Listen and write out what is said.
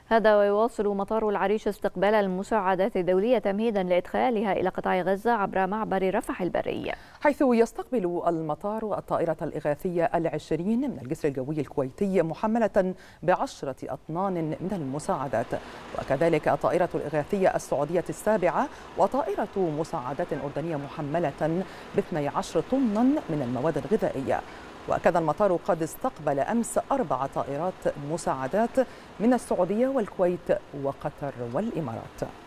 هذا ويواصل مطار العريش استقبال المساعدات الدولية تمهيدا لإدخالها إلى قطاع غزة عبر معبر رفح البري، حيث يستقبل المطار الطائرة الإغاثية 20 من الجسر الجوي الكويتي محملة ب10 أطنان من المساعدات، وكذلك الطائرة الإغاثية السعودية 7 وطائرة مساعدات أردنية محملة ب12 طنا من المواد الغذائية. وكذا المطار قد استقبل أمس 4 طائرات مساعدات من السعودية والكويت وقطر والإمارات.